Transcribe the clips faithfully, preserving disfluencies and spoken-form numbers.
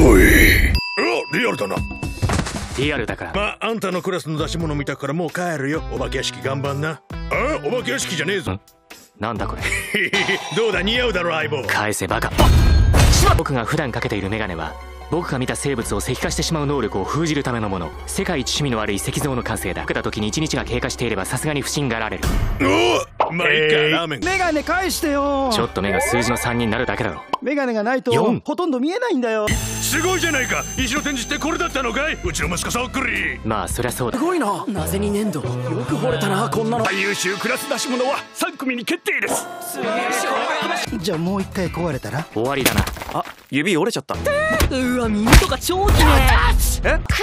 おい。お、リアルだな。 リアルだから。 まあ、あんたのクラスの出し物見たからもう帰るよ。お化け屋敷頑張んな。あ、お化け屋敷じゃねえぞ。 なんだこれ。 どうだ、似合うだろ相棒。 返せバカ。僕が普段かけているメガネは僕が見た生物を石化してしまう能力を封じるためのもの。世界一趣味の悪い石像の完成だ。かけた時にいちにちが経過していればさすがに不審がられる。 おお、まあいいか、ラーメン。 メガネ返してよ。 ちょっと目が数字のさんになるだけだろ。 メガネがないとほとんど見えないんだよ。 すごいじゃないか。石の展示ってこれだったのかい。うちの息子そっくり。 まあそりゃそうだ。 すごいな。なぜに粘土。よく掘れたな、こんなの。 最優秀クラス出し物はさん組に決定です。 じゃあもう一回壊れたら終わりだな。 あ、指折れちゃった。 うわ、耳とか超きれい。え？ 暗いホロ男爵。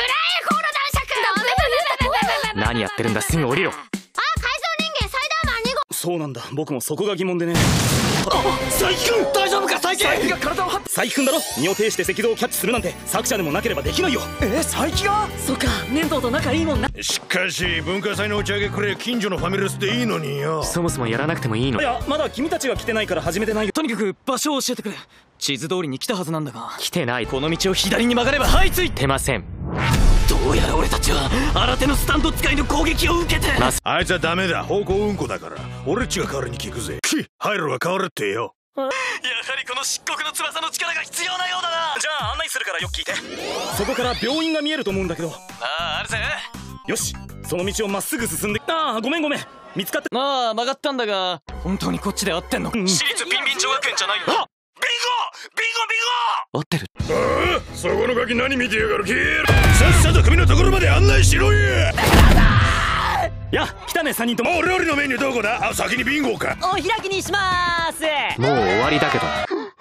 何やってるんだ、すぐ降りろ。 あ、改造人間サイダーマンにごう。 そうなんだ、僕もそこが疑問でね。あ、佐伯君大丈夫か。佐伯佐伯が体を張って。佐伯君だろ。身を挺して石像をキャッチするなんて作者でもなければできないよ。え、佐伯が。 そっか、粘土と仲いいもんな。 しかし文化祭の打ち上げくれ近所のファミレスでいいのによ。 そもそもやらなくてもいいの。 いや、まだ君たちが来てないから始めてないよ。 とにかく場所を教えてくれ。地図通りに来たはずなんだが。 来てない。 この道を左に曲がれば、はい、ついてません。 どうやら俺たちは新手のスタンド使いの攻撃を受けて。 あいつはダメだ。方向うんこだから俺っちが代わりに聞くぜ。き入るは変わるってよ。 やはりこの漆黒の翼の力が必要なようだな。 じゃあ案内するからよく聞いて。そこから病院が見えると思うんだけど。 ああ、あるぜ。 よし、その道をまっすぐ進んで。ああ、ごめんごめん、見つかって。 まあ曲がったんだが、本当にこっちで合ってんのか。 私立ビンビン女学園じゃないよ。あ、ビンゴビンゴビンゴ。 合ってる。 ああ、そこのガキ何見てやがる。消える。さっさと君のところまで案内しろや。 や、来たねさんにんとも。 お料理のメニューどこだ。あ、先にビンゴか。 お開きにしまーす。 もう終わりだけど。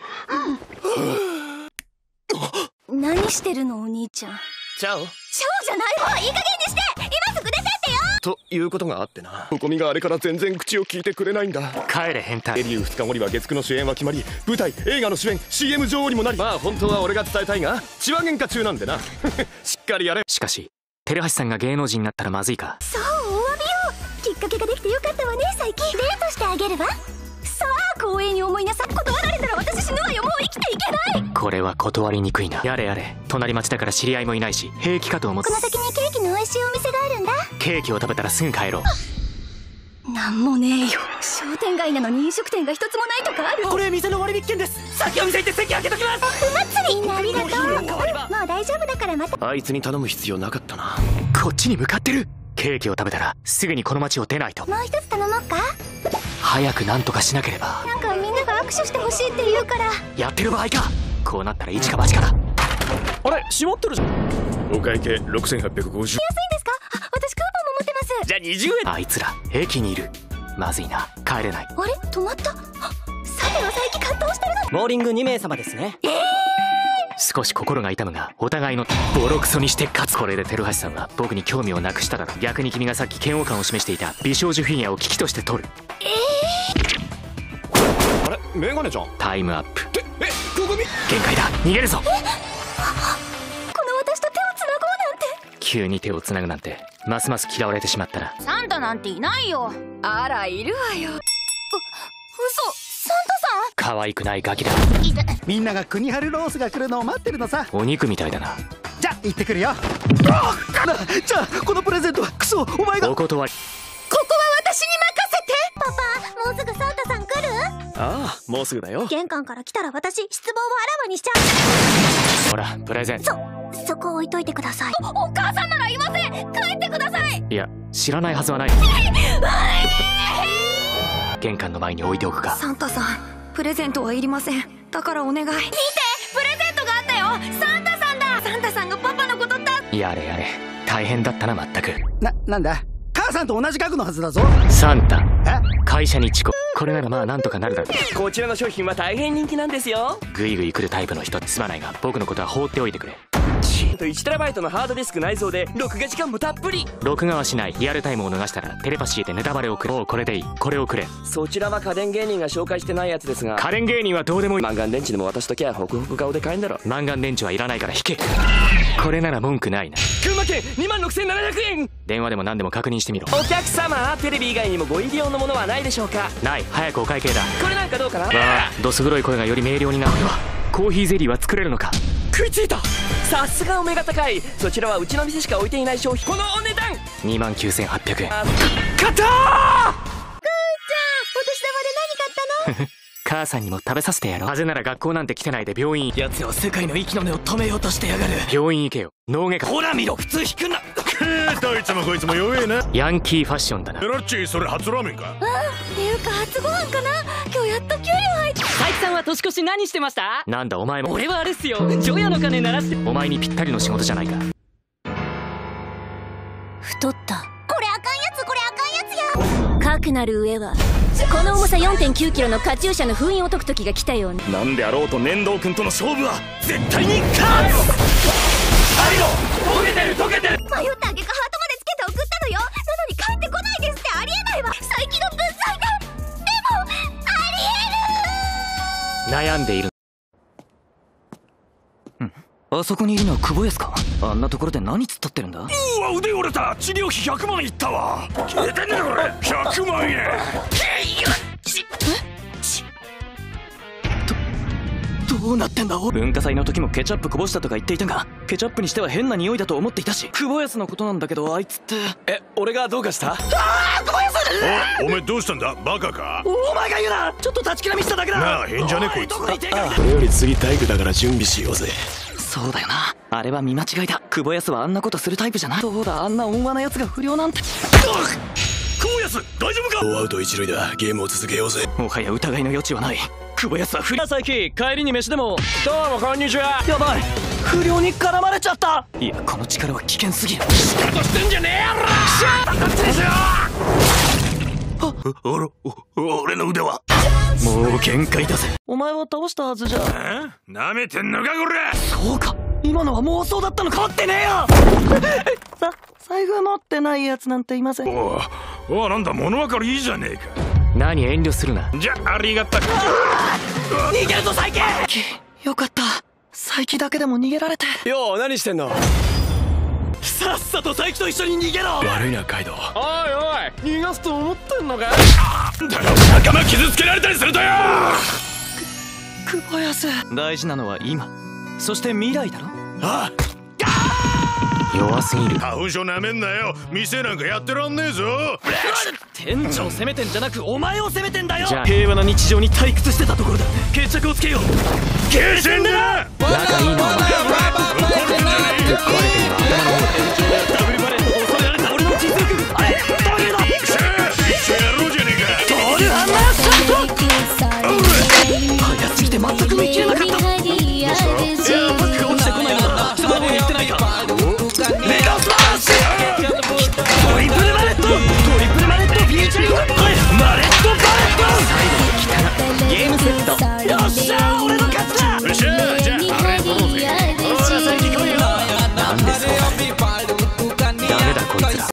何してるのお兄ちゃん。 チャオ。 ショーじゃないわ。いい加減にして。今すぐ出てってよ。 ということがあってな。ココミがあれから全然口を聞いてくれないんだ。 帰れ変態。 デビューふつかごには月9の主演は決まり、舞台映画の主演 シーエム 女王にもなり、まあ本当は俺が伝えたいが血は喧嘩中なんでな。しっかりやれ。 しかしテレハシさんが芸能人になったらまずいか。 そう、お詫びよ。きっかけができてよかったわね。最近デートしてあげるわ。さあ光栄に思いなさ。断られたら私死ぬわよ。もう生きていけない。 これは断りにくいな。やれやれ。隣町だから知り合いもいないし平気かと思って。 この先にケーキの美味しいお店があるんだ。 ケーキを食べたらすぐ帰ろう。 なんもねえよ。商店街なのに飲食店が一つもないとかある。 これ店の割引券です。先お店行って席開けときます。 お祭り。みんなありがとう。もう大丈夫だからまた。 あいつに頼む必要なかったな。 こっちに向かってる。ケーキを食べたらすぐにこの町を出ないと。 もう一つ頼もうか。 早くなんとかしなければ。 なんかみんなが握手してほしいって言うから。 やってる場合か。こうなったら一か八かだ。 あれ、閉まってるじゃん。 お会計ろくせんはっぴゃくごじゅう。 安いんですか。あ、私クーポンも持ってます。 じゃあにじゅうえん。 あいつら駅にいる。まずいな。帰れない。 あれ、止まった。あ、さては最近葛藤してるの。 モーリングにめいさまですね。 ええー、 少し心が痛むがお互いのボロクソにして勝つ。これでテルハシさんは僕に興味をなくしただろう。逆に君がさっき嫌悪感を示していた美少女フィギュアを危機として取る。 ええあれ、メガネじゃん。 タイムアップ。 え、ここみ限界だ。逃げるぞ。 この私と手をつなごうなんて。 急に手をつなぐなんてますます嫌われてしまったら。 サンタなんていないよ。 あら、いるわよ。 う、嘘。サンタ可愛くないガキだ。 さん。いた。 みんなが国春ロースが来るのを待ってるのさ。 お肉みたいだな。 じゃあ行ってくるよ。あなじゃあこのプレゼントはクソお前が。 お断り。 ここは私に任せて。パパ、もうすぐサンタさん来る？ ああ、もうすぐだよ。 玄関から来たら私失望をあらわにしちゃほらプレゼント。 う。そこ置いといてください。お, お母さんならいません。帰ってください。 いや知らないはずはない。玄関の前に置いておくか。 サンタさん、プレゼントはいりません。だからお願い。見て、 プレゼントがあったよ。サンタさんだ。サンタさんがパパのことだ。 やれやれ大変だったな。まったく。 な、なんだ。母さんと同じ額のはずだぞ。 サンタえ、 会社に遅刻。これならまあなんとかなるだろう。 こちらの商品は大変人気なんですよ。 グイグイ来るタイプの人。すまないが僕のことは放っておいてくれ。 いちテラバイトのハードディスク内蔵で録画時間もたっぷり。 録画はしない。リアルタイムを逃したらテレパシーでネタバレをくれ。おうこれでいい。これをくれ。 そちらは家電芸人が紹介してないやつですが、 家電芸人はどうでもいい。 マンガン電池でも渡しときゃホクホク顔で買えんだろ。 マンガン電池はいらないから引け。これなら文句ないな。 群馬県にまんろくせんななひゃくえん。 電話でも何でも確認してみろ。 お客様、テレビ以外にもご入り用のものはないでしょうか。 ない。早くお会計だ。 これなんかどうかな。 わあ、どす黒い声がより明瞭になる。コーヒーゼリーは作れるのか。 食いついた。さすがお目が高い。そちらはうちの店しか置いていない商品。このお値段にまんきゅうせんはっぴゃくえん。 買ったー。 くーちゃん、お年玉で何買ったの？ 母さんにも食べさせてやろう。風邪なら学校なんて来てないで病院。 奴は世界の息の根を止めようとしてやがる。 病院行けよ、脳外科。 ほら見ろ、普通引くな。 くー、どいつもこいつも弱えな。 ヤンキーファッションだな。 エラッチ、それ初ラーメンか？ っていうか初ご飯かな。今日やっと給料入った。 佐伯さんは年越し何してました？ なんだお前も。 俺はあれっすよ、除夜の鐘鳴らして。 お前にぴったりの仕事じゃないか。 太った。これあかんやつ、これあかんやつや。かくなる上はこの重さ よんてんきゅうキロのカチューシャの封印を解く時が来たようね。 なんであろうと粘土君との勝負は絶対に勝つ。最後溶けてる溶けてる。 迷った挙句ハートまでつけて送ったのよ。なのに帰ってこないですってありえないわ。最近の分際が。でもありえる。 悩んでいる。 あそこにいるのは久保安か。あんなところで何突っ立ってるんだ。 うわ、腕折れた。治療費ひゃくまんいったわ。消えてんねんこれ。ひゃくまんえん。 どどうなってんだ。文化祭の時もケチャップこぼしたとか言っていたが、ケチャップにしては変な匂いだと思っていたし。久保安のことなんだけど、あいつってえ俺がどうかした？ああ久保安。 おお前どうしたんだバカか。 お前が言うな。ちょっと立ちくらみしただけだ。 なあ変じゃねこいつ。 これより次体育だから準備しようぜ。 そうだよな、あれは見間違いだ。久保安はあんなことするタイプじゃない。そうだ、あんな温和なやつが不良なんて。 久保安大丈夫か。 ノーアウト一塁だ。ゲームを続けようぜ。 もはや疑いの余地はない。久保安は不良。 佐伯帰りに飯でも。どうもこんにちは。 やばい、不良に絡まれちゃった。いやこの力は危険すぎる。 仕方してんじゃねえやろ。シャーッですよ。あらお俺の腕はもう限界だぜ。お前は倒したはずじゃ。 えなめてんのかこれ。 そうか、今のは妄想だったのか。持ってねえよさ財布持ってないやつなんていません。 おおお、なんだ物分かりいいじゃねえか。 何遠慮するな。 じゃありがたく。 逃げるぞ佐伯。よかった、佐伯だけでも逃げられて。 よう何してんの。 さっさと佐伯と一緒に逃げろ。 悪いなカイドウ。 おいおい逃がすと思ってんのか。仲間傷つけられたりするとよ。 久保安、大事なのは今、そして未来だろ。 あ弱すぎる。 花粉症なめんなよ。店なんかやってらんねえぞ。 店長を責めてんじゃなくお前を責めてんだよ。 じゃあ平和な日常に退屈してたところだ。決着をつけよう。 決戦だな。 仲